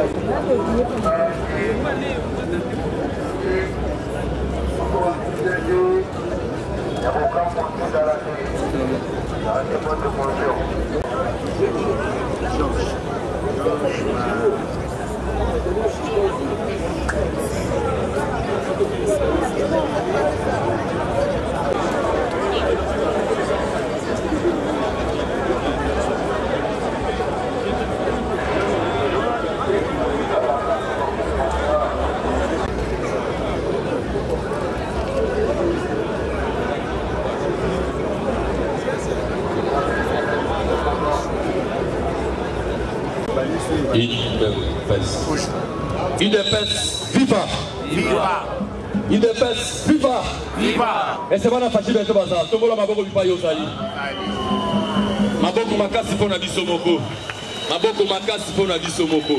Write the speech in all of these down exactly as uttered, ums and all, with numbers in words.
U D P S, viva! Viva! U D P S, viva! Viva! Et c'est pas la fatigue de tout ça. Tout le monde m'a beaucoup de Yosaï. Ma beaucoup ma casse pour la vie Somoko. Ma beaucoup ma casse pour la vie Somoko.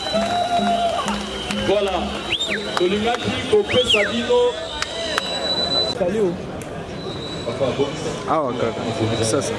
Voilà. Le Lingaki, Kopé Sadino. Salut. Ah, ok. Ça, ça.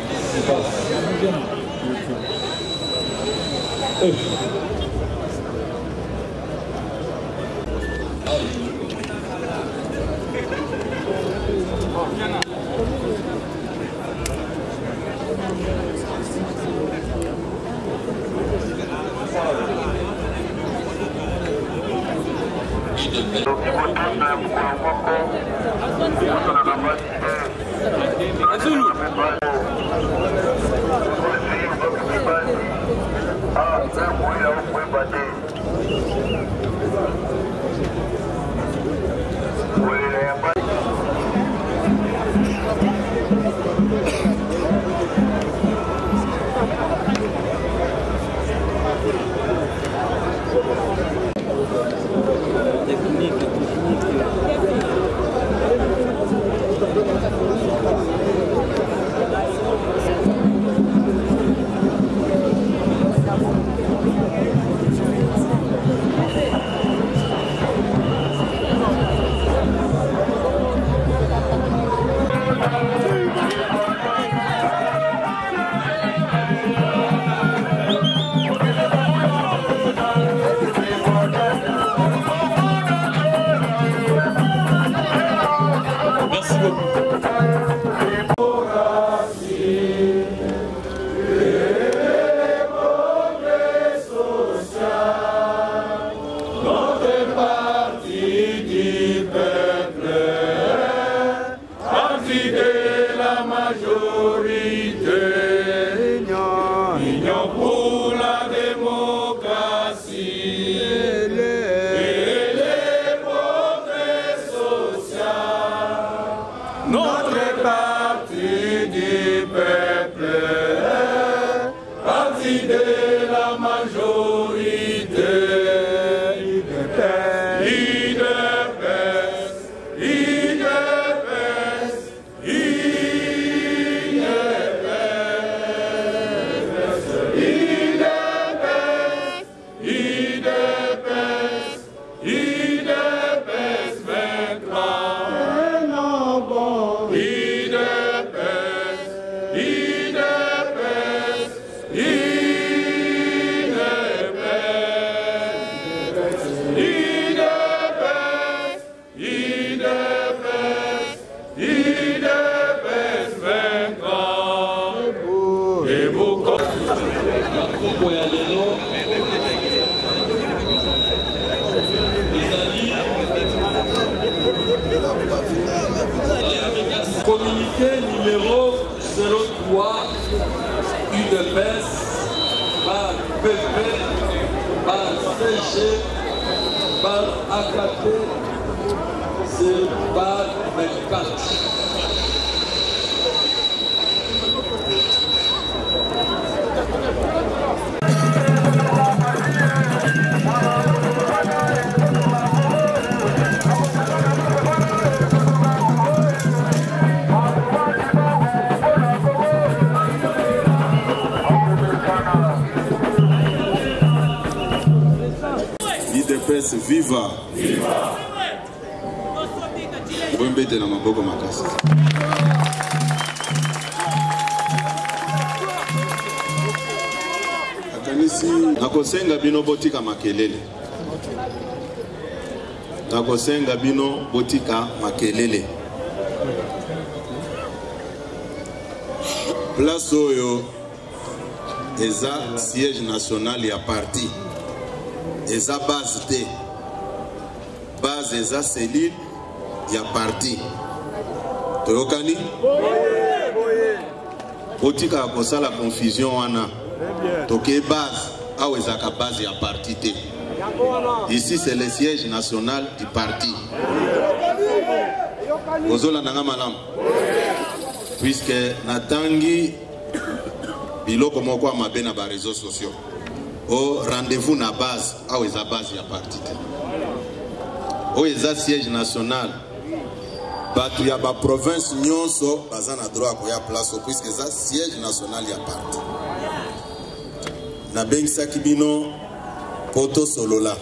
Communiqué numéro zéro trois, U D P S, par P P, par C G, par A K T, c'est par vingt-quatre. Viva! Viva! Wembete na maboko makasi. Akanisi Merci. Nakosenga bino botika makelele. Nakosenga bino botika makelele. Place oyo eza siège national ya parti. Eza base te. Base eza cellule ya parti. Toyokani? Botika akosala confusion wana. Toke base, awe zaka base ya parti te. Ici c'est le siège national du parti. Ozola nanga malam. Puisque natangi biloko moko mabe na ba réseaux sociaux. Au rendez-vous na base, awe za base ya parti te. O eza siège national. Batu ya ba province nyonso baza na droit ko ya place puisque ça siège national ya parti. Na bengisa kibino poto solola.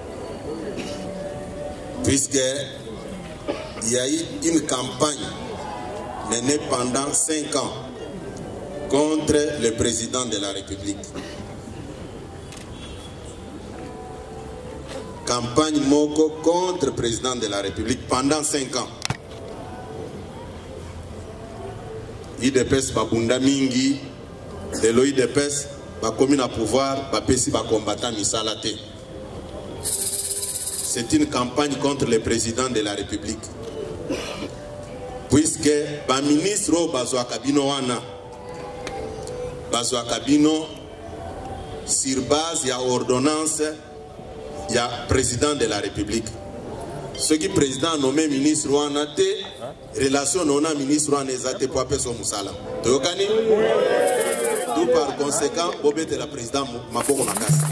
Puisque il y a eu une campagne menée pendant cinq ans contre le président de la République. Campagne moko contre le président de la République pendant cinq ans. I D P S babunda mingi, de l'O I D P S bakomi na pouvoir, bapesi ba combattant misala te. C'est une campagne contre le président de la République. Puisque ba ministre bazwa kabino wana bazwa kabino sur base ya ordonnance ya président de la République. Ce qui président nommé ministre wana te relation nona ministre wana ezate pour appeler son musala. Toyokani? D'où par conséquent bobete la président maboko makasi.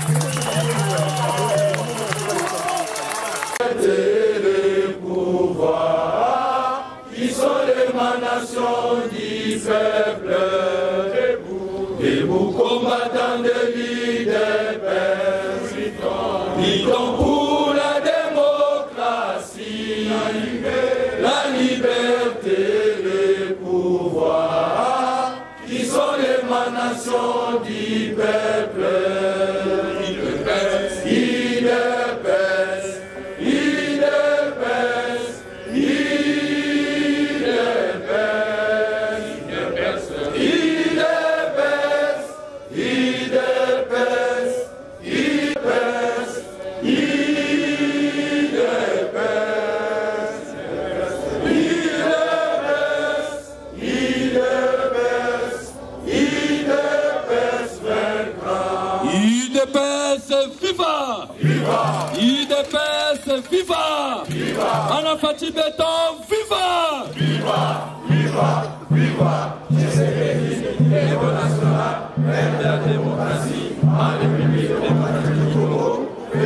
Les pouvoirs qui sont l'émanation du peuple, debout, debout combattants de l'I D P S, militants pour la démocratie, la liberté, les pouvoirs qui sont l'émanation du peuple. I D P S, I D P S, I D P S, I D P S, I D P S, I D P S, I D P S, I D P S, I D P S viva! Viva! I D P S viva! Viva! Anafati Beton viva! Viva! Viva! Viva! L'État national, père de la démocratie, en République démocratique du Congo.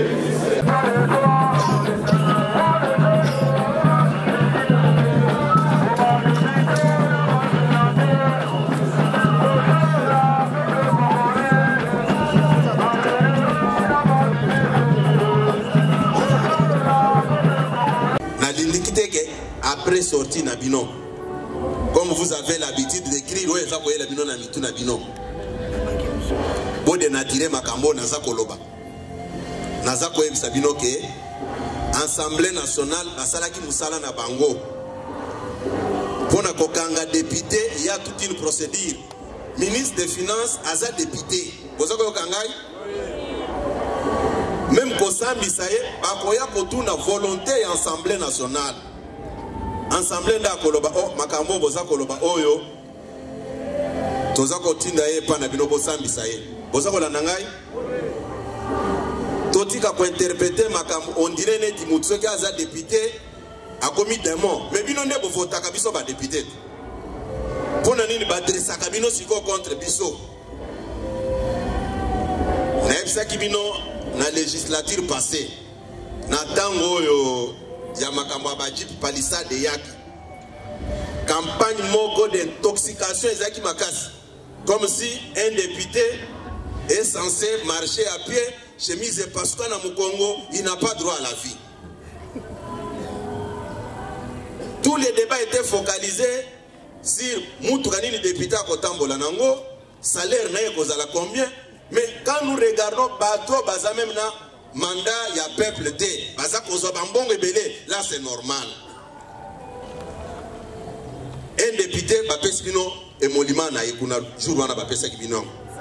Après sortie Nabino, comme vous avez l'habitude d'écrire, ouais, ça voyez Nabino Namitu Nabino. Bode natire makambo naza koloba. Naza koyeb sabino ke Assemblée nationale asalaki musala na bango. Pona kokanga député, il y a toute une procédure. Ministre des Finances aza député. Boza ko kangai? Même kosambi saye bakoya kotuna volonté ya Assemblée nationale. Assemblée nda koloba oh makambo boza koloba oyo toza kotinda ye pa na bino bosambisa ye boza kolanda ngai totika ko interpréter makambo on dirait neti mutu soki aza député akomi démon mais bino nde bovotaka biso ba député pona nini badresaka bino siko contre biso na ebisaki bino na législature passée na tango oyo ya makambo abajip palissade yaki campagne moko d'intoxication ezaki makasi comme si un député est censé marcher à pied chemise et passoire na Mukongo, il n'a pas droit à la vie. Tous les débats étaient focalisés sur Moutoukani, le député à Kotambola Nango, salaire n'a kozala combien, Mais quand nous regardons bateau, baza même na mandat, il y a peuple T. Baza kozo bambong et belé, là c'est normal. Un député, bapé spino, et molima na yekuna, jour wana bapé sekibino.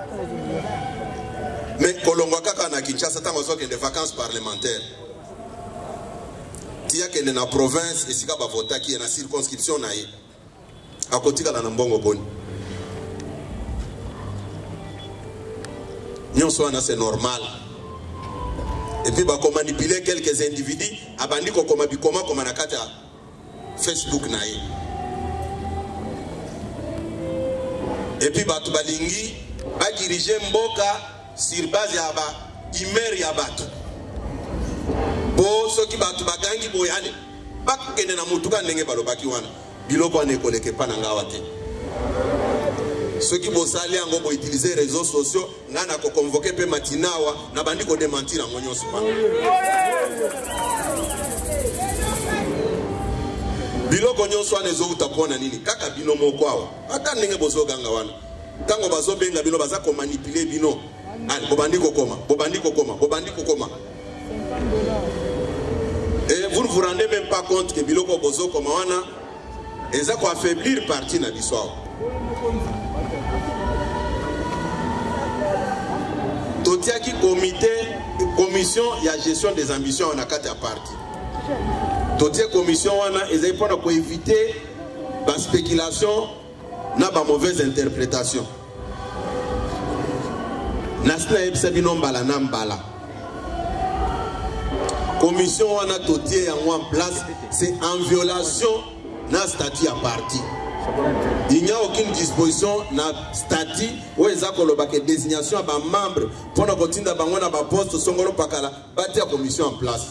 Mais Kolongwa kaka na Kinshasa, tant qu'il y a des vacances parlementaires. Il y a que dans la province, et si vous votez qui est dans la circonscription, à côté de la Nambongo Boni. C'est normal. Et puis, on manipuler quelques individus, à bandi comme comment comme on a Facebook. Et puis, Batu Balingi, va diriger Mboka sur base de Imer Yabatou. Bo soki batu bagangi boyane bakende na mutuka ndenge balobaki wana biloko ane koleke pa na ngawa te soki bosali yango bo utiliser réseaux sociaux ngana ko convoquer pe matinawa na bandi ko démentir en nyonso pa biloko nyonso ane zo utapona nini kaka bino moko awa ata ndenge bozo ganga wana tango bazo benga bino baza ko manipuler bino ali bobandi ko koma bobandi ko koma bobandi ko koma. Et vous ne vous rendez même pas compte que Biloko Bozo comme on a, et ça quoi affaiblir parti dans l'histoire. Totia qui comité, commission, il y a gestion des ambitions on a quatre partis. Totia commission on a, ils ont pour éviter la spéculation, n'a pas mauvaise interprétation. Nasna ebsabino mbala na mbala. Commission on a totié en place, c'est en violation de la statut à parti. Il n'y a aucune disposition dans le statut où il y a une désignation à un membre pour nous continuer à avoir un poste sur la commission en place.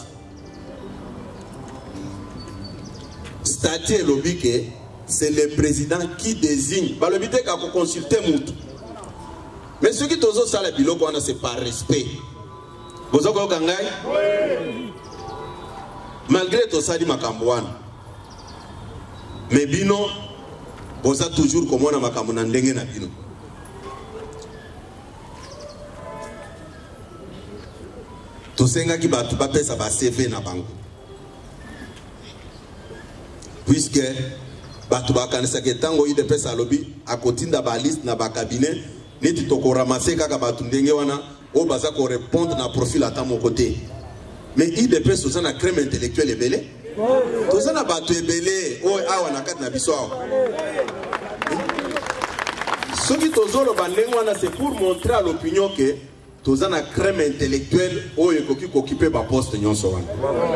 Statut est lobby que c'est le président qui désigne. Le but est qu'on consulte Moutou. Mais ce qui est aussi ça, c'est par respect. Vous avez compris? Malgré tout ça, dit Makambouane. Mais bino, vous avez toujours comme on a Makambouane ndenge na bino. Tout ce qui va tout passer, ça va C V na bango. Puisque batu bakanisa ke tango I D P S a lobby à côté de la liste na ba cabinet, neti toko ramasser kaka batu ndenge wana. O baza ko répondre na profil à mon côté. Mais I D P S ça na crème intellectuelle et belé. Tout ça na batu belé. O awa na kat na biso awa. Ce qui tozolo bandengo wana c'est pour montrer à l'opinion que tout ça na crème intellectuelle o ekoki ko occuper ba poste nyonso wana.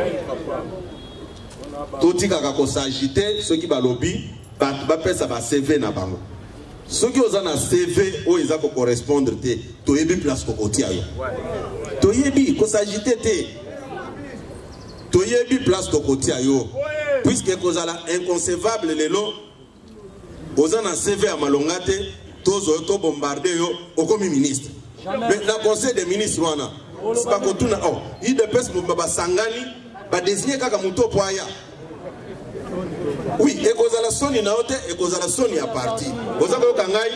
Tout tika ko s'agiter ceux qui ba lobby ba ba pesa ba C V na bango. Ceux qui ont un C V, ils ont correspondre, tu as une place pour côté. Tu as une place pour côté. Puisque vous avez inconcevable, les lots, vous avez un C V à Malongate, tous ont bombardé au commis ministre. Mais le conseil des ministres, c'est pas que tout le monde. Il dépêche pour Sangani, va désigner Kakamuto Poya. Oui, et cause à la Sony naote, et cause à la Sony à parti. Vous avez au Kangai?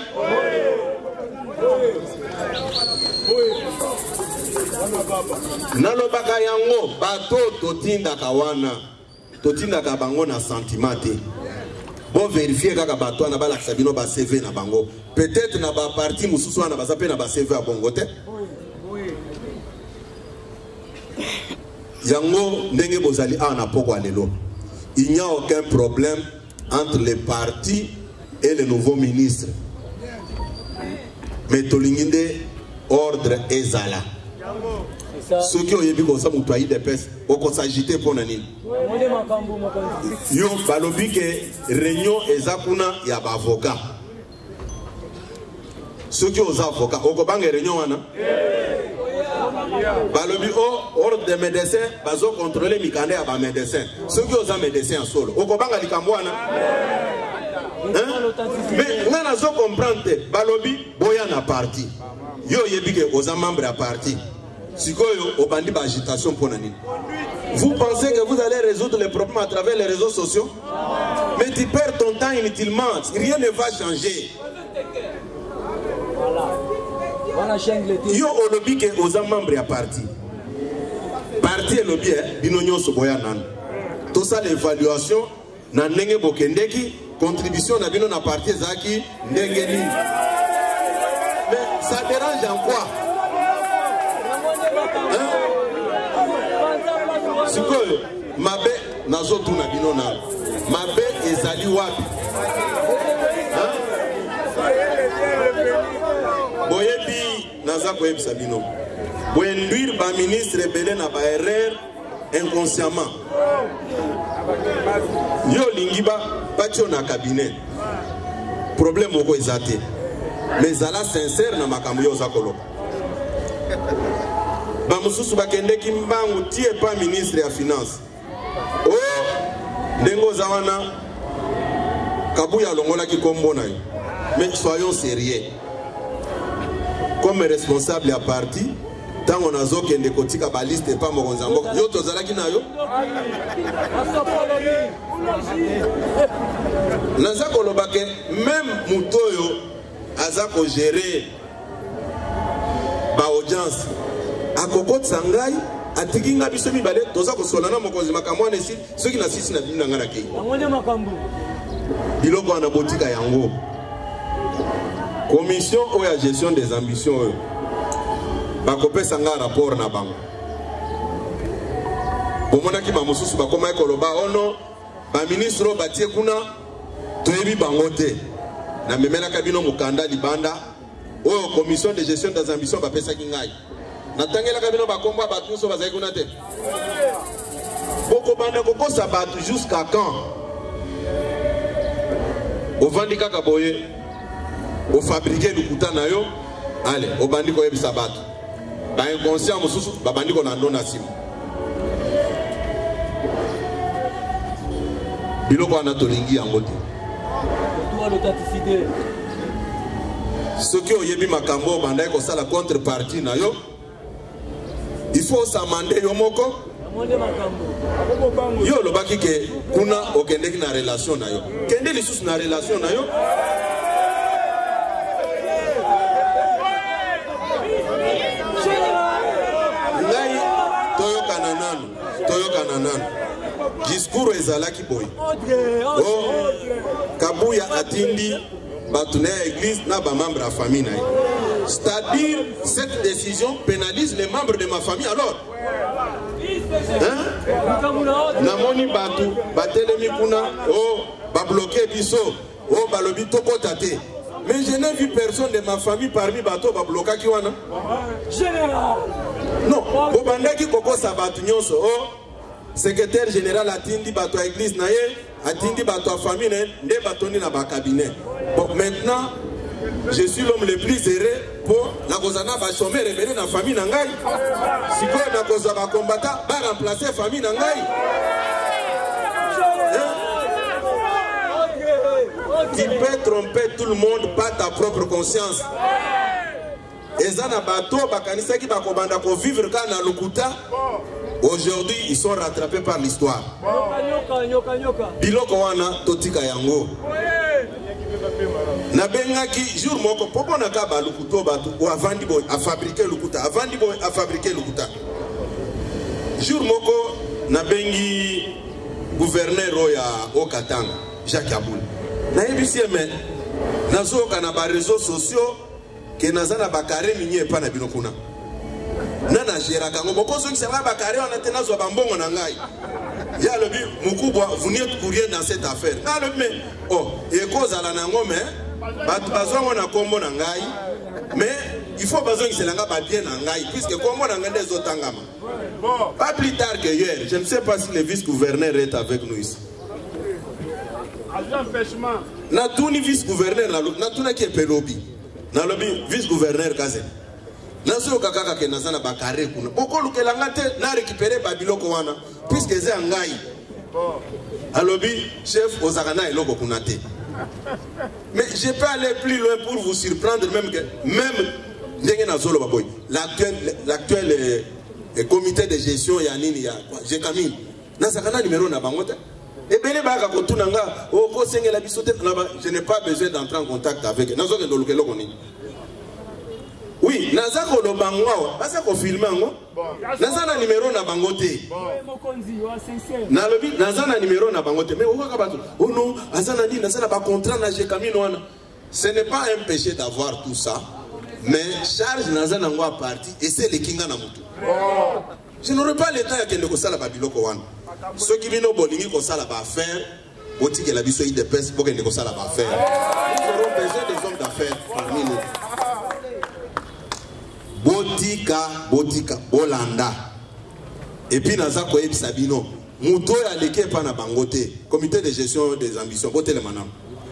Nalo bakayango, bato totinda kawana, totinda kabango na sentimate. Bon vérifier kaka bato na bala sabino ba C V na bango. Peut-être na ba parti mususu na ba zape na ba C V à bongote. Yango ndenge bozali a na poko alelo. Il n'y a aucun problème entre les partis et le nouveau ministre. Mais Tolinginde, ordre et zala. Ceux qui ont eu comme ça, ils ont eu des pèses, ils ont s'agité pour nani. Yo, balobi que réunion et zakuna, il y a des avocats. Ceux qui ont des avocats, ils ont des réunions. Balobi o ordre des médecins bazo contrôler mikande ya ba médecins ceux qui ont médecins en solo okobanga likambwana mais ngana zo comprendre balobi boya na parti yo yebike oza membre à parti sikoyo obandi ba agitation pour nani. Vous pensez que vous allez résoudre les problèmes à travers les réseaux sociaux? Mais tu perds ton temps inutilement, rien ne va changer. yo olobi ke oza membre ya parti parti elobi e bino nyonso boya nanu tosala évaluation na ndenge bokendeki contribution na bino na parti ezalaki ndenge nini. Mais ça dérange en quoi? Hein? Sikoyo mabe nazotuna bino nanu mabe ezali wapi? Hein? Boyebi naza koyebisa bino boyenduire ba ministre ebele na ba erreur inconsciemment yo lingiba patio na cabinet problème moko ezate mais zala sincère na makambo yo za koloba ba mususu bakendeki mbangu tie pa ministre ya finance oh ndengo za wana kabuya longola ki kombo na yo. Mais soyons sérieux comme responsable à parti tant on a zoké de kotika baliste pas mo konzambo yo tozalaki na yo naza koloba ke même mutoyo aza ko gérer ba audience akoko sangai atikinga biso mibale toza ko solana mokonzi makambo na esi soki na sisi na bino ngana ke ngone makambo biloko na botika yango commission ou la gestion des ambitions bakopé sanga rapport na bango bomona ki ba mususu bakoma ekoloba ono ba ministre batie kuna toyebi bango te na memela kabino mukanda libanda oyo commission de gestion des ambitions bapesa ki ngai na tangela kabino bakomba batu so bazai kuna te boko banda kokosa batu jusqu'à quand ovandi kaka boye au fabriquer du kuta na yo allez au bandi ko yebisa bato ba inconscient mususu ba bandi ko na ndona simu biloko ana tolingi yango te soki oyebi makambo banda ko sala contrepartie na yo il faut s'amender yo moko yo lobaki ke kuna okendeki na relation na yo kende lisusu na relation na yo discours ezalaki boy oh kabuya atindi batune église na ba membre à famille na c'est-à-dire cette décision pénalise les membres de ma famille alors hein namoni batu batelemi kuna oh ba bloquer biso oh balobi tokota te mais je n'ai vu personne de ma famille parmi bato ba bloquer ki wana général non bobandaki kokosa batu nyonso oh secrétaire général atindi bato à église na ye atindi bato à famille nde batoni na ba cabinet. Bon maintenant je suis l'homme le plus heureux pour la kozana ba chômeur révélé na famille na ngai siko na koza ba combattant ba remplacer famille na ngai tu peux tromper tout le monde pas ta propre conscience ezana bato bakanisa ki bakobanda ko vivre kana lokuta. Aujourd'hui, ils sont rattrapés par l'histoire. Biloko wana totika yango. Na bengaki jour moko popo na ka ba lukuto batu o avandi boy a fabriquer lukuta avandi boy a fabriquer lukuta. Jour moko na bengi gouverneur oya o Katanga Jacques Aboul. Na ebisi mais nazo kana ba réseaux sociaux ke nazana bakare minye pa na binokuna. Nana gérera kango bokozo ki sera bakare on a tena zo bambongo na ngai ya lobi mukubwa vous n'êtes pour rien dans cette affaire na le mais oh et cause ala nango mais bat bazongo na kombo na ngai mais il faut bazongo ki selanga ba bien na ngai puisque kombo na ngai des otangama pas plus tard que hier je ne sais pas si le vice-gouverneur est avec nous ici na tuni vice-gouverneur na tuna ki pelobi na lobi vice-gouverneur Kazen nazo kakaka ke nazana bakare kuna boko lukelanga te na récupérer babiloko wana puisque ze ngai alobi chef ozakana eloko kuna te mais je peux aller plus loin pour vous surprendre même que même ndenge nazolo baboy l'actuel l'actuel euh, comité de gestion ya nini ya j'ai kami nazakana numéro na bango te et bele baka kotuna nga o ko sengela biso te je n'ai pas besoin d'entrer en contact avec nazo ke ndolukelo koni. Oui, Oui, naza ko lo bango, basa ko filmer ngo. Naza na numéro na bango te. Na lobi naza na numéro na bango te. Mais o ka bato. Oh non, naza na di naza na ba contrat na je kamino wana. Ce n'est pas un péché d'avoir tout ça, mais charge naza na ngo a parti et c'est le kinga na mutu. Je n'aurais pas le temps ya kende ko sala ba biloko wana. Ceux qui bino bolingi ko sala ba faire, boti ke la biso I D P S pour kende ko sala ba faire. Nous aurons besoin des hommes d'affaires parmi nous. Botika, botika, bolanda. Et puis naza ko ebisa bino. Muto ya leke pa na bangote. Comité de gestion des ambitions. Bote le manam.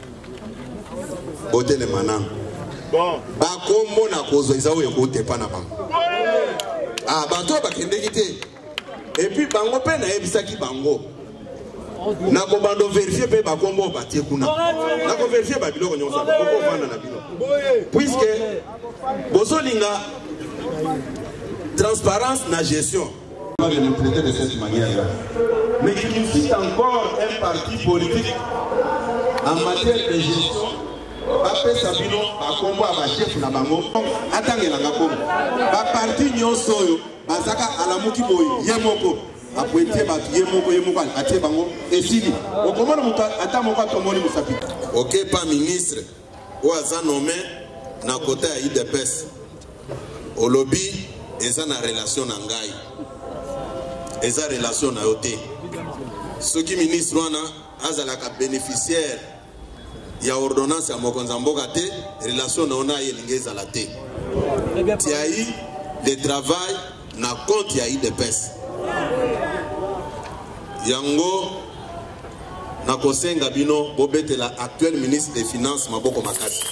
Bote le manam. Bon. Ba kombo na kozo izawo ekote pa na bango. Ah, bato ba kende kite. Et puis bango pe na ebisa ki bango. Na ko bando vérifier pe ba kombo ba tie kuna. Na ko vérifier ba biloko nyonso ba ko vanda na biloko. Puisque bozolinga transparence na gestion. On va le traiter de cette manière-là. Mais il existe encore un parti politique en matière de gestion. Après Sabino, à combo à chef na bango, attendez la gakomo. Ba parti nyonso, bazaka alamuki boy, yemoko. Après tie ba yemoko yemoko atie bango et sili. O komona muta atamoko tomoni musapi. OK, pas ministre. Ou aza nommé na côté à I D P S. Au lobby, ils ont une relation na ngai. Ils ont une relation na yote. Ceux qui ministre wana azalaka bénéficiaire ya ordonnance ya mokonza mboka te, relation na ona yelinga ezala te. Tiai le travail na compte ya I D P S. Yango na kosenga bino bobetela actuel ministre des Finances Maboko Makasi.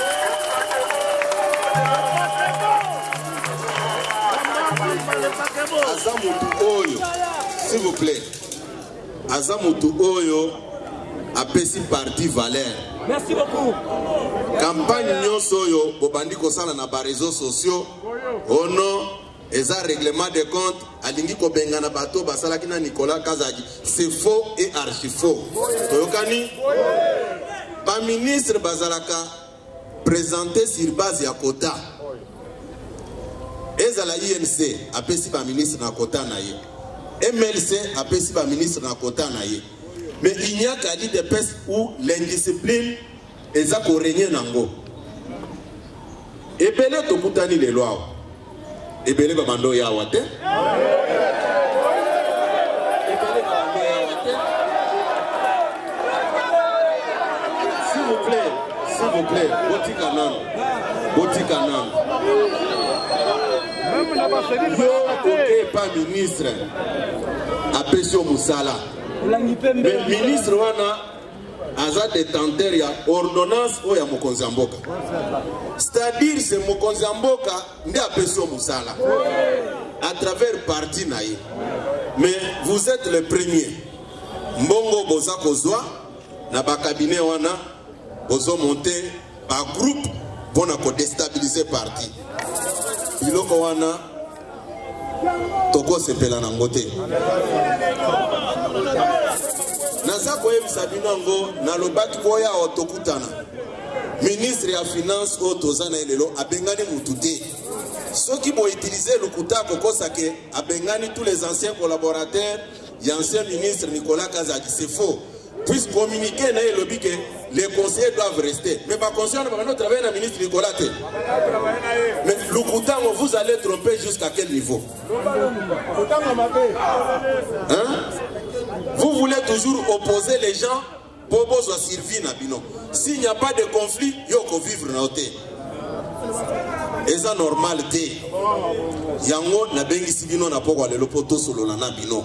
Azamutu oyo, s'il vous plaît. Azamutu oyo apesi parti Valère. Merci beaucoup. Campagne nyonso oyo bobandi kosala na ba réseaux sociaux. Ono eza règlement de compte alingi ko bengana bato basalaki na Nicolas Kazadi. C'est faux et archi faux. Toyokani? Ba ministre bazalaka présenté sur base ya quota. Ezala I N C apesi ba ministre na quota na ye. M L C apesi ba ministre na quota na ye. Mais il n'y a qu'à I D P S où l'indiscipline est à régner nango. Et belé to kutani les lois. Et belé babando ya wate. S'il vous plaît, s'il vous plaît, Boti Kanan, Boti Kanan. Yo ok pas ministre. Apesio Moussala. Mais ministre wana aza détenteur ya ordonnance o ya mokonzi mboka. C'est-à-dire c'est mokonzi mboka ndi apesio Moussala à travers parti naïe. Mais vous êtes le premier. Mbongo boza kozwa na ba cabinet wana bozo monter ba groupe pour na ko déstabiliser parti. Biloko wana toko sepela na ngote. Naza koyebisa bino ngo na lobaki koya otokutana. Ministre ya finance o tozana elelo abengani mutu te. Soki bo utiliser lukuta kokosa ke abengani tous les anciens collaborateurs y ancien ministre Nicolas Kazadi, c'est faux. Puisse communiquer na elobi ke les conseillers doivent rester. Mais pas conseiller on va travailler na ministre Nicolas te. Mais lukuta vous allez tromper jusqu'à quel niveau? Hein? Vous voulez toujours opposer les gens pour que vous survivre na bino. S'il n'y a pas de conflit, yo ko vivre na ote. Et ça normal te. Yango na bengi sibino na poko lelo poto solo na bino.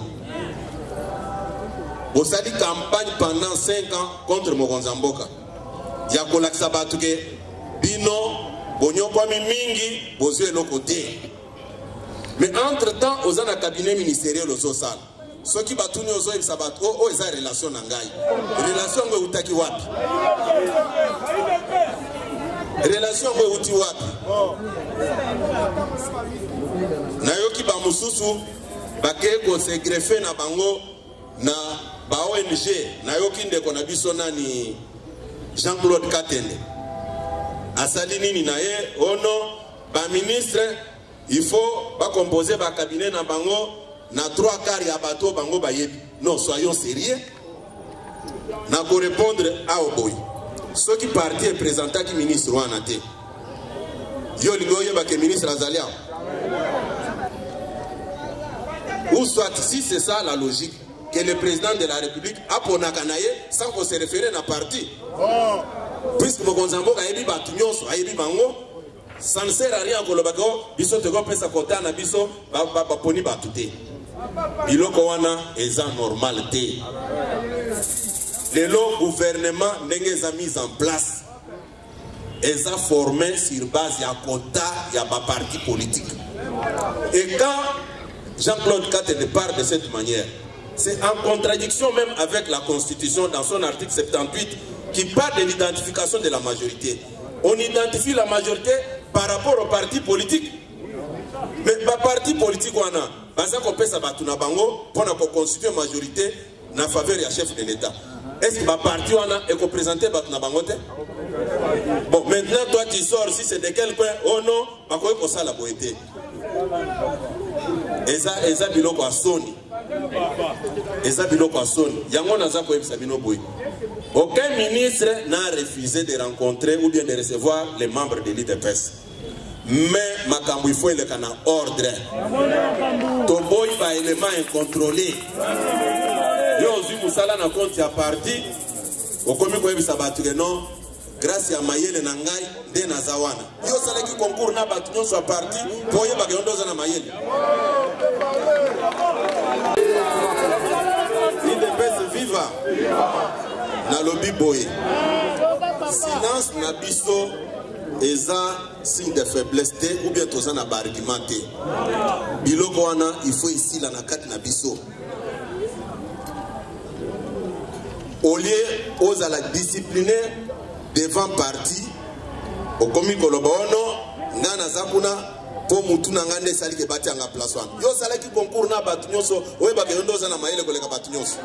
Vous avez campagne pendant cinq ans contre Mokonza Mboka. Ya kolakisa batu ke bino bonyo kwa mingi bozwe lokote. Mais entre-temps, aux un cabinet ministériel au social. Ceux qui battent nous aux sabat oh oh ils relation nangai. Relation ngo utaki wapi? Relation ngo uti wapi? Na yoki ba mususu bakeko se greffer na bango na ba O N G na yoki ndeko na biso nani Jean-Claude Katende. Asali nini na ye ono ba ministre il faut ba composer ba cabinet na bango na trois quarts ya bateau bango ba yebi. Non, soyons sérieux. Na ko répondre à Oboy. Ce qui parti est présenté qui ministre wana te. Yo ligoye ba ke ministre Azalia. Ou soit si c'est ça la logique que le président de la République a pour Nakanaye sans qu'on se réfère à parti. Puisque Mokonzambo a ébi batunyoso a ébi bango, ça ne sert à rien que le bago biso te gompe sa kota na biso ba ba poni batute. Biloko wana eza normal te. Le long gouvernement n'est mis en place. Ils ont formé sur base de quota, il y a un parti politique. Et quand Jean-Claude Katte part de cette manière, c'est en contradiction même avec la Constitution dans son article soixante-dix-huit qui parle de l'identification de la majorité. On identifie la majorité par rapport au parti politique. Mais le parti politique, on a, on peut s'abattre pour constituer une majorité en faveur du chef de l'État. Est-ce que le parti est représenté par la bangote? Bon, maintenant, toi, tu sors, si c'est de quel coin, oh non, pas quoi que ça la boîte. Et ça, et ça, biloko a sonné. Et ça, biloko a sonné. Yangon n'a pas quoi sabino boy. Aucun ministre n'a refusé de rencontrer ou bien de recevoir les membres de l'I D P S. Mais Makambu, il faut le canal ordre. Ton boy va élément incontrôlé. Yo ozu musala na compte ya parti okomi ko yebisa batu ke non grâce ya mayele na ngai nde na zawana yo sala ki concours na batu nyonso ya parti po yeba ke ondoza na mayele I D P S viva na lobby boy silence na biso eza signe de faiblesse te ou bien toza na ba argument te biloko wana il faut ici la na kati na biso. Au lieu aux à la discipliner devant parti, au comique Kolobono, Nana Zakuna, pour Mutuna Ngande Sali qui bâtit en place. Yo Sala qui concourt na Batunyoso, ou Bageondoza na Maïle Kolega Batunyoso.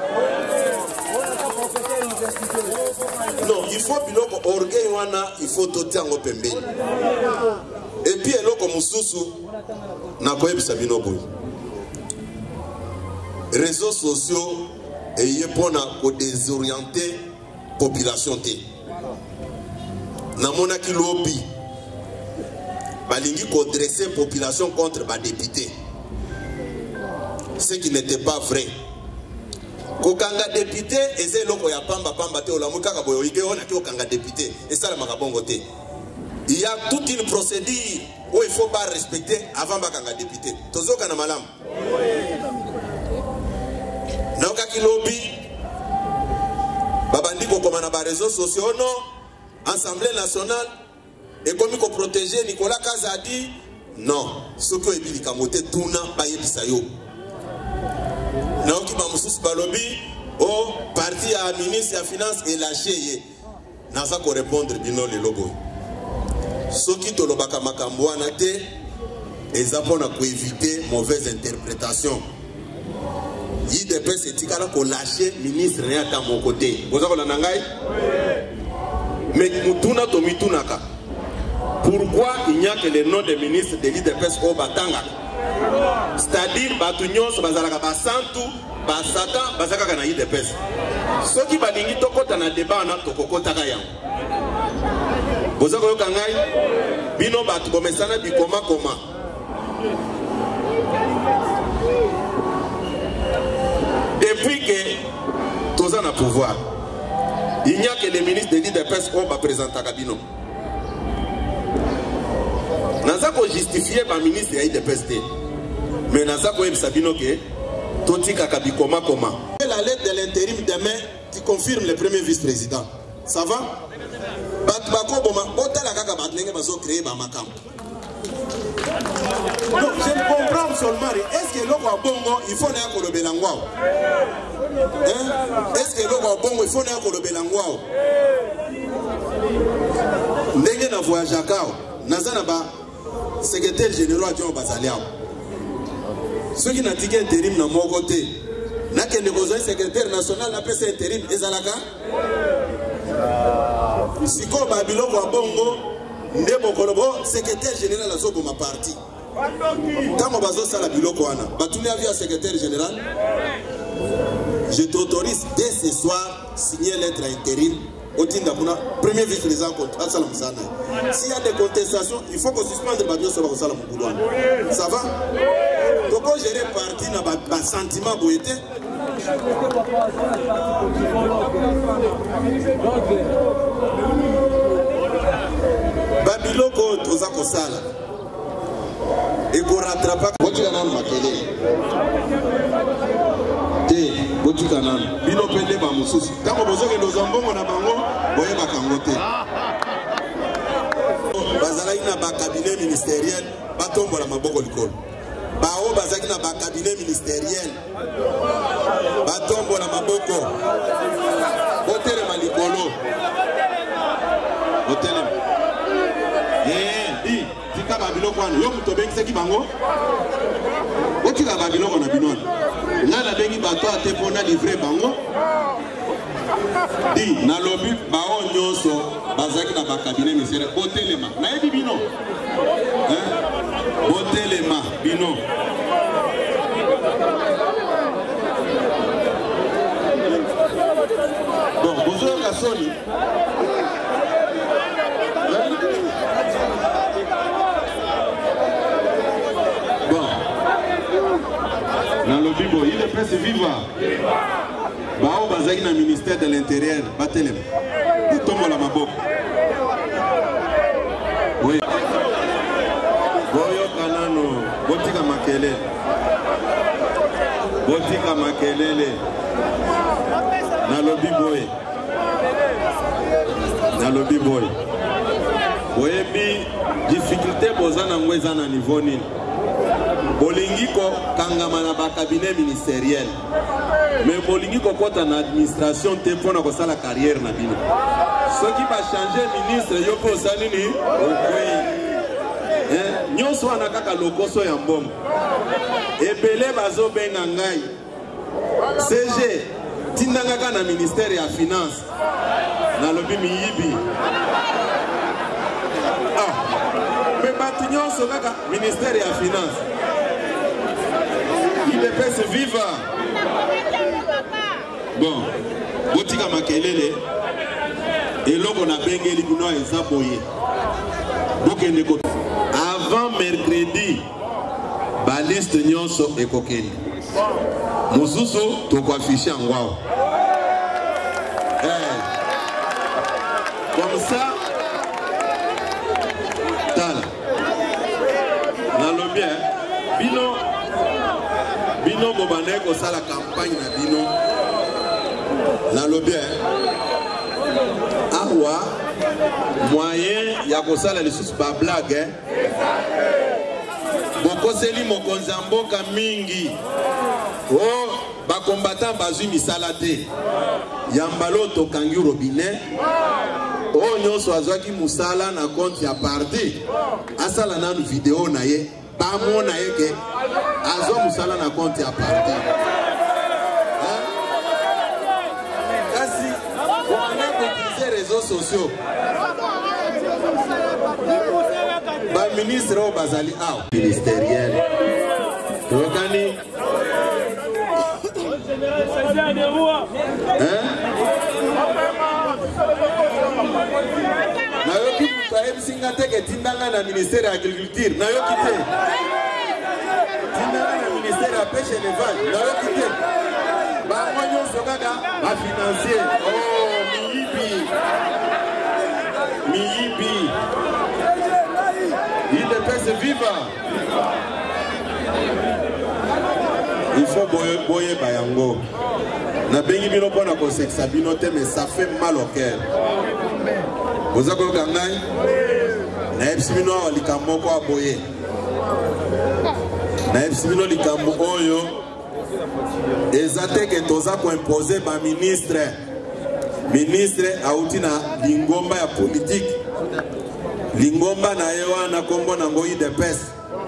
Non, il faut biloko orgueil wana, il faut toter en opembe. Et puis eloko mususu na koyeb sabino boy. Réseaux sociaux et il pour désorienter la population. Dans mon aki lobby, balingi ko dresser la population contre les députés. Ce qui n'était pas vrai. Kokanga député, et c'est loko ya pamba pamba te olamuka ka boyo ike ona ki okanga député et ça la makabongo te. Il y a toute une procédure où il faut pas respecter avant bakanga député. Tozoka na malam. Nauka kilobi babandi ko komana ba réseaux sociaux non Assemblée nationale et comme ko protéger Nicolas Kazadi non ce que ebi kamote tuna ba yebisa yo nauki ba mususu balobi au parti à ministre ya finance et lâché ye nasa ko répondre bino le lobo ce qui to lobaka makambo wana te ezapona ko éviter mauvaise interprétation. I D P S est pour lâcher ministre rien à mon côté. Vous avez la nangai? Mais Mutuna Tomitunaka. Pourquoi il n'y a que le nom des ministres de l'I D P S au Batanga? C'est-à-dire Batunios, Bazalaka Basantu, Basaka, Basaka na I D P S. Ce qui va dire Tokota na débat na Tokota Kaya. Vous avez la nangai? Bino Batu Bomesana Bikoma Koma. Depuis que tous en a pouvoir, il n'y a que les ministres de l'I D P S qui ont présenté à Kabino. Nous avons justifié par le ministre de l'I D P S. Mais nous avons dit que Toti Kakabi Koma Koma. La lettre de l'intérim demain qui confirme le premier vice-président. Ça va? Batbako Boma, Botala Kakabatlenge Bazo créé Bamakam. Donc je ne comprends seulement, est-ce que l'eau va bongo, il faut n'avoir le belangouao? Est-ce que l'eau va bongo, il faut n'avoir le belangouao? Ndenge na voyage à Kao, Nazana ba secrétaire général John Bazaliao. Ceux qui n'ont pas intérim dans mon côté, n'a qu'un secrétaire national n'a pas intérim, Ezalaka? Si comme Babylon va bongo, ndebo kolobo secrétaire général azobo ma parti quand on bazo sala biloko wana batuni avis à secrétaire général je t'autorise dès ce soir signer lettre intérim au tinda kuna premier vice président contre sala musana s'il y a des contestations il faut qu'on suspende badio sur sala mukulu ça va donc on gérer parti na ba, ba sentiment boyete babiloko toza kosala et qu'on rattrape boti kana makele te boti kana bino pende ba mususu tango bozoke ndozambongo na bango boye bakango te bazalaki na ba cabinet ministériel batombola maboko likolo bao bazaki na ba cabinet ministériel batombola maboko botere malikolo botere eh di tika babiloko wana yo muto bengiseki bango otika babiloko na binoni ngala bengi bato ate pona livrer bango di na lobi bao nyonso bazaki na ba cabinet ministériel botelema na yebi bino hein botelema bino bon bonjour Kasoni bon dans le bibo il est presque vivant bao bazaki na ministère de l'intérieur batelem tombo la maboko oui boyo kanano botika makelele botika makelele na lobi boy na lobi boy boyebi difficulté bozana ngweza na niveau nini bolingi ko kangama na ba cabinet ministériel mais bolingi ko kota na administration te pona ko sala carrière na bino soki ba changer ministre yoko salini okoi eh nyonso wana kaka lokoso ya mbongo ebele bazo benga ngai C G tindanga ka na ministère ya finance na lobi miyibi ah mais batu nyonso kaka ministère ya finance il est pèse viva bon botika makelele eloko na bengeli bino eza boye bokende ko avant mercredi ba liste nyonso ekokeli mosusu toko afficher ngwao eh comme ça tala na lo bien bino bino bobane ko sala campagne na bino na lo bien awa moyen ya ko sala lisusu ba blague bokoseli mokonzi mboka mingi oh ba combattant bazwi misala te yambalo to kangi robinet oh nyonso azwaki musala na compte ya parti asala nanu video na ye ba mona ye ke azwa musala na compte ya parti kasi on a utilisé réseaux sociaux ba ministre au bazali aw ministériel tokani hein na yo ki pa singa teke tindanga na ministère ya agriculture na yo kite tindanga na ministère ya pêche et élevage na yo kite ba monyo sokaka ba financier oh miyibi miyibi il est pèse vivant il faut boyer boyer bayango na bengi bino pona ko sexa bino te mais ça fait mal au cœur vous avez gangai na epsibino likambo ko aboye na epsibino likambo oyo ezate ke toza ko imposer ba ministre ministre auti na lingomba ya politique lingomba na yewa na kombo na ngoyi de pes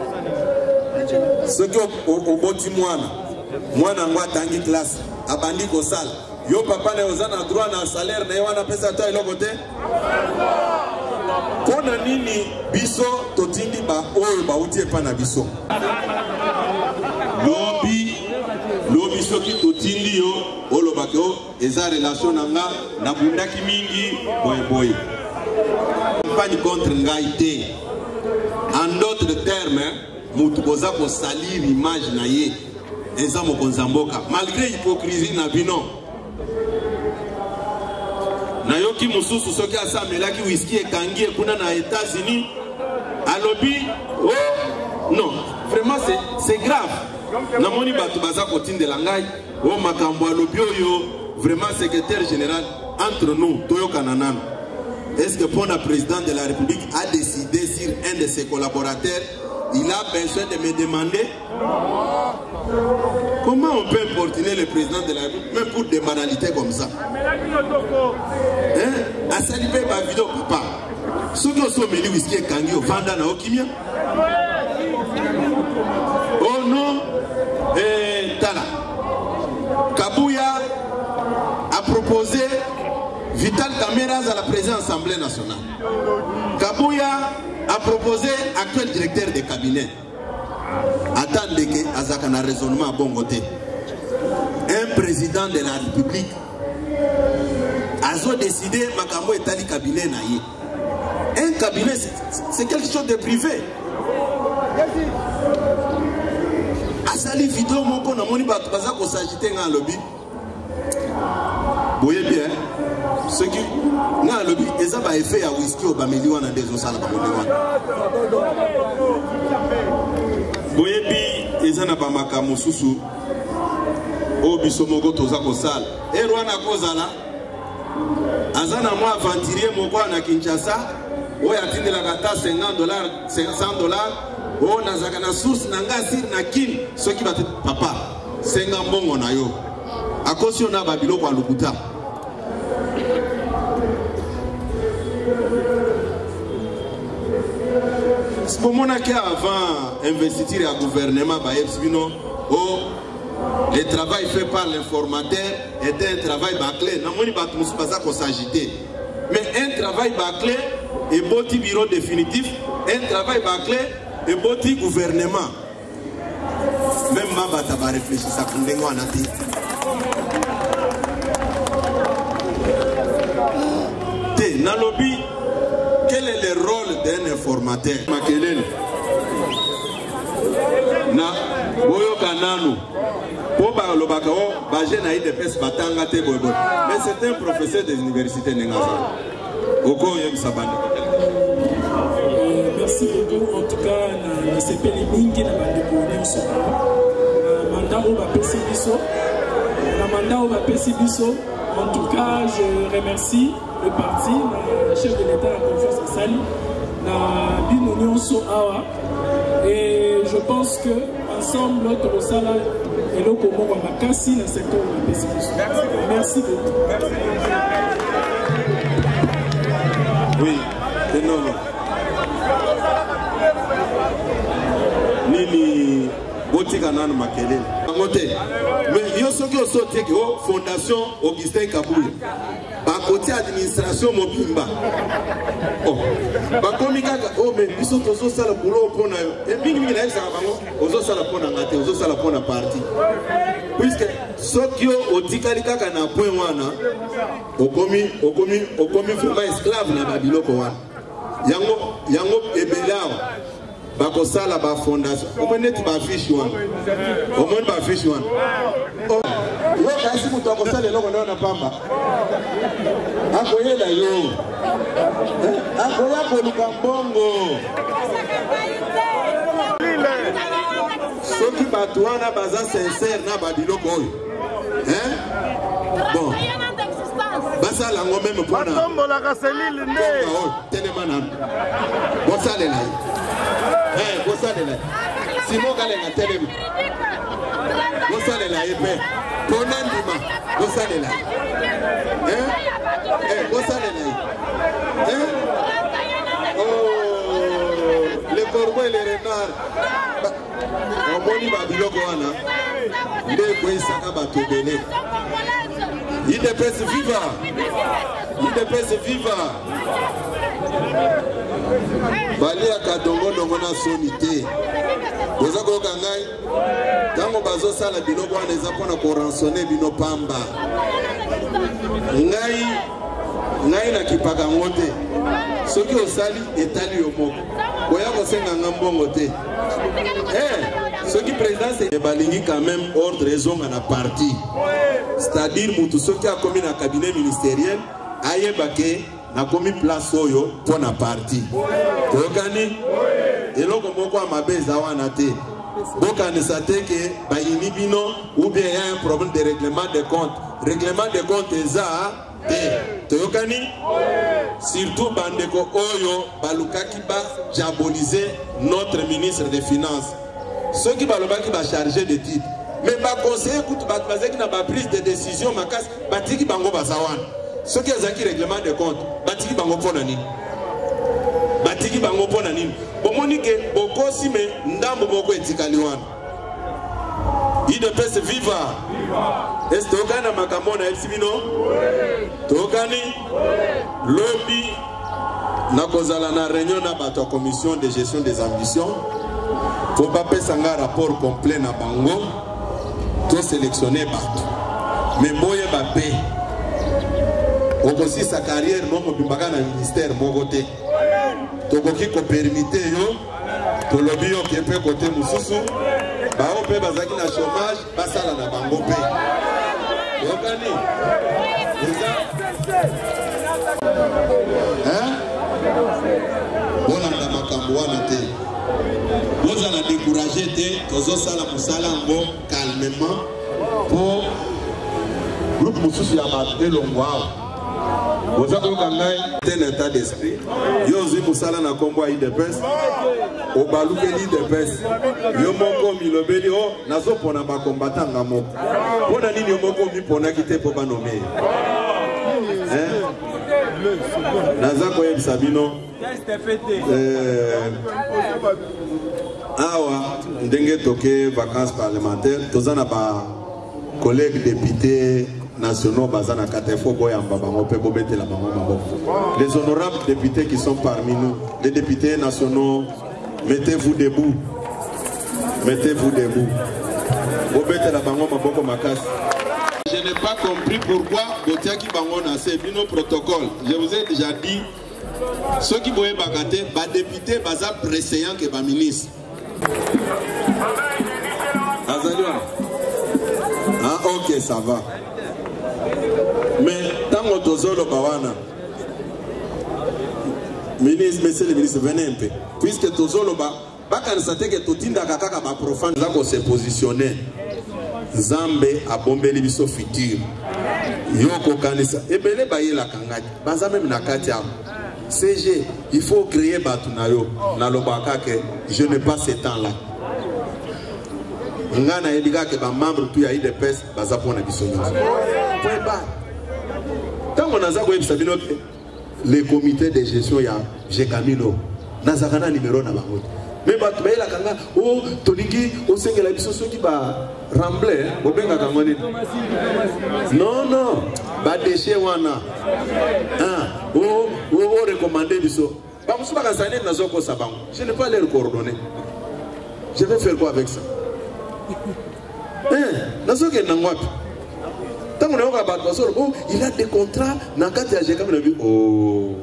soki oboti mwana mwana ngo atangi classe abandi kosala yo papa na oza na droit na salaire na yewa na pesa ta eloko te Pona nini biso totindi ba oyo ba utie pa na biso. Lobi lobi soki totindi yo olobaka yo eza relation nanga na bundaki mingi boy boy. Campagne contre ngai te. En d'autres termes, mutu boza ko salir image na ye. Eza mokonza mboka malgré hypocrisie na bino. Na yoki mususu soki asamelaki whisky ekangi kuna na États-Unis alobi oh non vraiment c'est c'est grave. Na moni batu baza kotindela ngai o makambo alobi oyo vraiment secrétaire général entre nous toyokana nanu. Est-ce que pour le président de la République a décidé sur un de ses collaborateurs, il a besoin de me demander comment on peut importuner le président de la République, même pour des banalités comme ça. Hein? A salué ma vidéo, papa. Ceux qui ont mis whisky et kangi au Vanda na Okimia. Oh non, et Tala. Kabouya a proposé Vital Cameras à la présidence de l'Assemblée nationale. Kabouya a proposé actuel directeur de cabinet. Attendez que Azaka a raisonnement à bon côté. Un président de la République a décidé Makambo est allé cabinet naïe. Un cabinet, c'est quelque chose de privé. Asali vidéo mon qu'on a moni bat baza ko s'agiter dans le lobby. Vous voyez bien, ce qui dans le lobby, ils ont effet à whisky au bameli wana des osala ba wana. Vous voyez bien, ils ont na ba makamu susu. O biso moko toza ko sala. Et Rwanda kozala. Azana moi aventurier moko na Kinshasa. O ya tindela kata cinquante dollars, cent dollars. Oh, nazaka na source nanga sir na kin soki bate papa senga mbongo na yo akosi ona babilo kwa lukuta spomona ke avant investiture à gouvernement ba ebsbino oh le travail fait par l'informateur était un travail bâclé na moni bat musu baza ko s'agiter mais un travail bâclé et boti bureau définitif un travail bâclé et boti gouvernement. Même Mabata va réfléchir ça pour les gens. Dans le lobby, quel est le rôle d'un informateur? Makelele. Na boyo kananu. Poba lobakao, baje na ide pes batanga te boyo. Mais c'est un professeur des universités nengaza. Oko yem sabanda. Merci beaucoup. En tout cas, na C P L mingi na bandeko nyonso. Na mandat au bapesi biso. Na mandat au bapesi biso. En tout cas, je remercie le parti, le chef de l'État, la confiance à Sali, na bino nyonso awa. Et je pense que ensemble notre sala et le comment on va casser le secteur au bapesi biso. Merci beaucoup. Oui, et non, non. Nini botika nanu makelele ngote mais yo soki osote ke o fondation Augustin Kabuya ba côté administration mobimba oh ba komikaka oh mais biso tozo sala boulot pona yo et mingi mingi na sala bango ozo sala pona ngate ozo sala pona parti puisque soki yo otikali kaka na point wana okomi okomi okomi vraiment esclave na babiloko wana yango yango ebelawa bako sala ba fondation omeneti ba fish one omoni ba fish one oh yo kasi mutu akosala eloko ndio na pamba akoyela yo akoya koluka mbongo soki bato wana baza sincère na babiloko oyo hein bon basala ngo même pona batombolaka selile nde telema na bosalela eh bosalela simo kalenga telema bosalela yepe pona ndima bosalela eh eh bosalela eh oh le corbeau et les renards omoni babiloko wana nde koisaka bato bele I D P S viva! I D P S viva! Bali ya kadongo dongo na sonité. Boza ko kangai. Tango bazo sala biloko wana eza pona ko rançonner bino pamba. Ngai ngai na kipaka ngote. Soki osali etali yo moko. Koya ko senga ngambongo te. Eh, soki président c'est balingi quand même ordre raison na parti. C'est-à-dire mutu soki a commis na cabinet ministériel ayebake na komi place oyo pour na parti. Tokani eloko moko amabeza wana te. Bokanisa te ke ba inibino ou bien il y a un problème de règlement des comptes. Règlement des comptes eza te. Tokani surtout bandeko oyo balukaki ba diaboliser notre ministre des finances. Ceux qui balobaki ba chargé de titre. Mais ba conseiller kutu ba bazaki na ba prise de décision makas batiki bango bazawana. Ce qui est un règlement de compte, batiki bango pona nini. Batiki bango pona nini. Bomoni ke boko sime ndambo boko etikali wana. I D P S viva. Est tokana makambo na ebsibino? Tokani lobby na kozala na réunion na bato commission de gestion des ambitions. Faut pas pesa nga rapport complet na bango. To sélectionner bato. Mais boye ba paix. Aussi sa carrière non mobimbaka na ministère mogote tokoki ko permiter yo to lobby yo ke pe côté mususu ba o pe bazaki na chômage basala na bango pe yokani hein bona na makambo wana te boza na décourager te tozo sala musala ngo calmement pour groupe mususu ya ma elongwa. Vous avez un état d'esprit. Yo zi musala na kombo I D P S. O baluke I D P S. Yo moko milobeli o nazo pona ba combattant ngamo. Pona nini yo moko mi pona kite po ba nommer. Hein? Naza ko yebisa bino. Euh awa ndenge toke vacances parlementaires tozana ba collègues députés nationaux bazana katefo boyamba bango pe bobete la bango maboko. Les honorables députés qui sont parmi nous, les députés nationaux, mettez-vous debout. Mettez-vous debout. Bobete la bango maboko makas. Je n'ai pas compris pourquoi Botiaki bango na c'est bino protocole. Je vous ai déjà dit ceux qui boye bakate ba député baza préséant que ba ministre. Azalwa. Ah OK, ça va. Mais tant que Tozolo Bawana, ministre, monsieur le ministre, venez un peu. Puisque Tozolo Ba, Bakan Sateke Totinda Kakaka Ba profane, Zako s'est positionné. Zambe a bombé l'Ibiso futur. Yoko Kanisa. Et Bele Baye la Kangati. Baza même Nakatia. C G, il faut créer Batunayo. Nalobakake, je n'ai pas ce temps-là. Ngana Ediga ke ba membre tout ya I D P S, Baza Pona Bisonyo. Point bas. Tant qu'on a les comités de gestion, il y a Jekamino, Nazakana numéro na bango. Mais bato la kanga oh tolingi au cinq la biso qui va rembler obenga kangoni. Non non, ba déchet wana. Ah, oh oh recommander biso. Ba musuba ka sané na zoko sabango. Je ne peux pas les coordonner. Je vais faire quoi avec ça? Hein, nazoke nangwapi? Oh, il a des contrats dans le cadre de oh.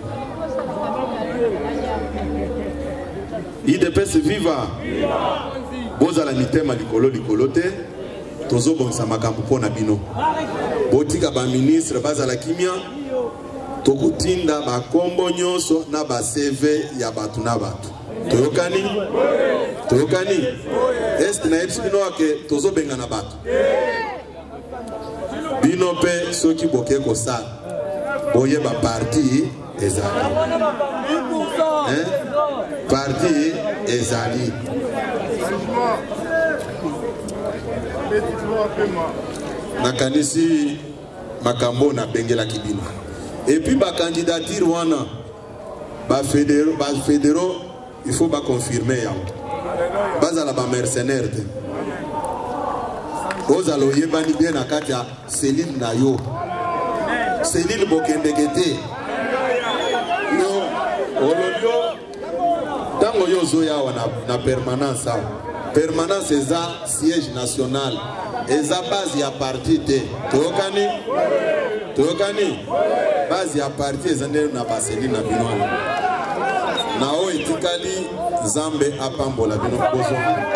I D P S viva. Boza la mitema likolo likolo te. Tozo bonsa makambo pona bino. Botika ba ministre baza la kimia. Tokutinda ba kombo nyonso na ba C V ya batu na batu. Toyokani? Toyokani? Est na epsino ake tozo benga na batu. Bino pe soki boke ko sa boye ba parti ezali hein parti ezali nakanisi makambo na bengela kibino et puis ba candidature wana ba fédéraux ba fédéraux il faut ba confirmer ya bazala ba mercenaire te Ozalo yebani bien na kati ya Céline na yo Céline Bokendekete. Non, Ololio, tango yo zoya wana na permanence. Permanence eza siège national. Eza base ya parti te. Tokani? Tokani? Base ya parti eza ndelo na baseli na bino. Na o etikali Zambe apambola bino bozo.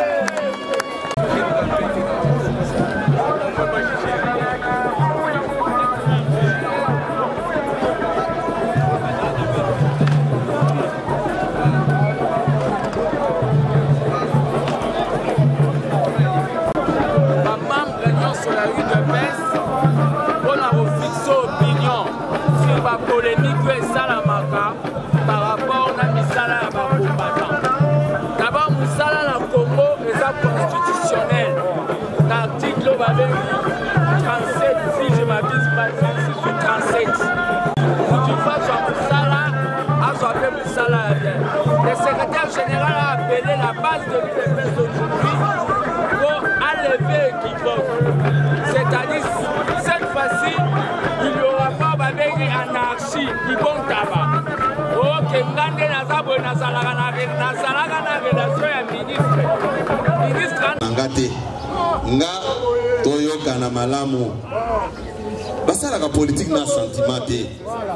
Polémique et Salamaka par rapport à Misala à combattant. D'abord, Misala la Congo est constitutionnel. L'article trente-sept, si je m'abuse pas, trente-six ou trente-sept. Toutefois, sur Misala, a appelé Misala. Le secrétaire général a appelé la base de l'U D P S aujourd'hui pour enlever quiconque. C'est-à-dire, cette fois-ci, il n'y aura pas anarchie qui bon tabac. Ok, ngande nazabo nazalaka na nazalaka na relation ya ministre. Ministre ngate nga toyoka na malamu. Basala ka politique na sentiment te.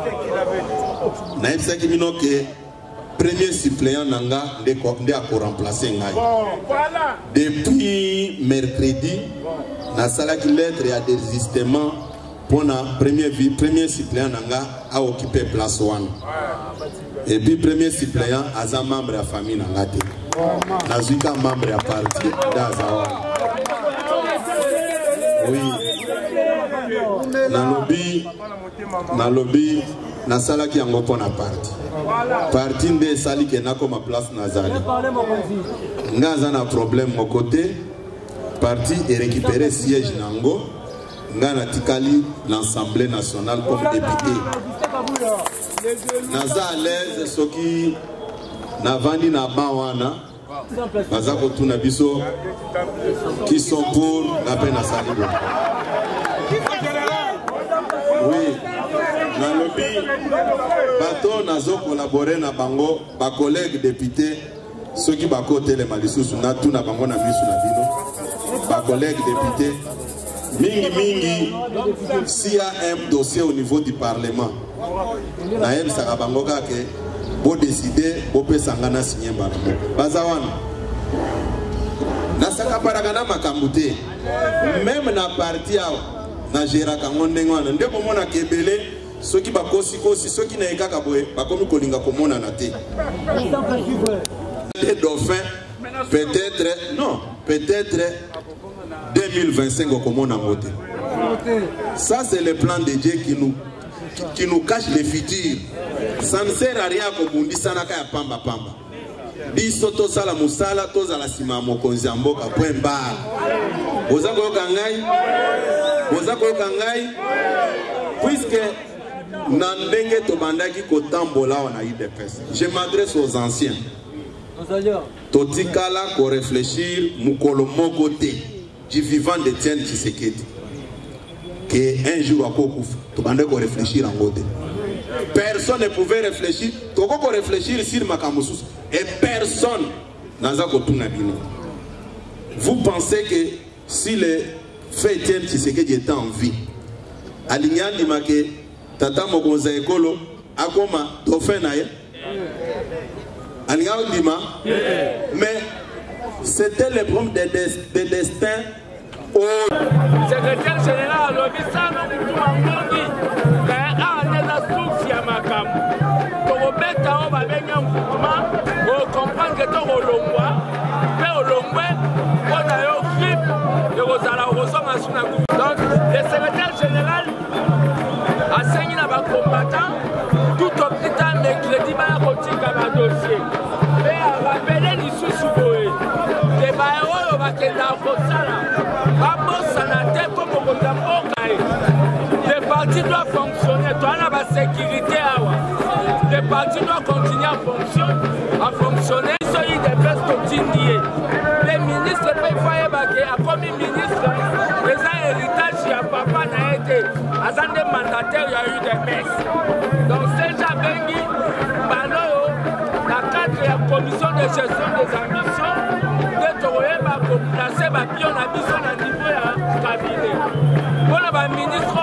Na ebisaki bino ke premier suppléant nanga nde ko nde a ko remplacer ngai. Depuis mercredi na salaki lettre ya désistement pour la première vie, premier suppléant a occupé place one. Et puis premier suppléant a un membre de la famille Nangate. Nazuka membre de la partie d'Azawa. Oui. Dans lobby, dans lobby, na sala qui ango pona parti. Parti de sali qui n'a comme place Nazali. Ngaza na problème mon côté. Parti est récupéré siège nango. Ngana tikali l'Assemblée nationale comme député. Naza à l'aise soki navandi na bawana bazako tuna biso qui sont pour la peine à salibo. Oui, na lobby bato nazo collaborer na bango ba collègues députés ceux qui ba côté les malisusu na tuna bango na biso na bino ba collègues députés. Mingi mingi, s'il y a un dossier au niveau du Parlement, Naël Sarabangoka que vous décidez, vous pouvez s'engagner à signer Baramo. Bazawan, Nasaka Paragana Makamute, même na partie na Gera Kangondengon, nde komona kebele, ceux qui bakosi kosi, ceux qui n'aient qu'à kaboé, bakomi kolinga komona nate. Les dauphins, peut-être, non, peut-être. deux mille vingt-cinq au Commun en voté. Ça c'est le plan de Dieu qui nous, qui nous cache le futur. Ça ne sert à rien comme on dit ça n'a qu'à pamba pamba. Biso to sala musala to zala sima mokonzi amboka point bar. Bozako yokangai, bozako yokangai, puisque nandenge to bandaki ko tambola on a eu des personnes. Je m'adresse aux anciens. Totikala ko réfléchir mukolo mokote. Du vivant de Tienne Tshisekedi que un jour à Kokouf tu vas réfléchir en côté. Personne ne pouvait réfléchir. Tu vas réfléchir sur Makamusus et personne n'a jamais. Vous pensez que si le fait Tienne Tshisekedi était en vie, Alignan dit que Tata Mokonza Ekolo Akoma Dauphin Naye Alignan dit mais c'était le problème des de destins. Le secrétaire général a dit ça, nous avons dit qu'il y a des sources à Makam. Pour mettre en bas, pour comprendre que tu es au Longwa, mais au Longwa, on a eu grip de Rosala Rosom à Sunakou. Donc, le secrétaire général a saigné dans les combattants, tout au petit temps, mercredi, il a retiré un dossier. Mais à rappeler l'issue sous Boé. Les bailleurs vont être là pour ça. Les partis doivent fonctionner. Toi, la sécurité, les partis doivent continuer à fonctionner. À fonctionner. Les ministres peuvent faire baguer. À comme ministre, les héritage, il y a papa. na été azande mandataire ya U D P S. Donc déjà bengi baloyo na cadre ya commission de gestion des ambitions de toyeba ko placer ba pion na biso na niveau ya cabinet. Pour ba ministre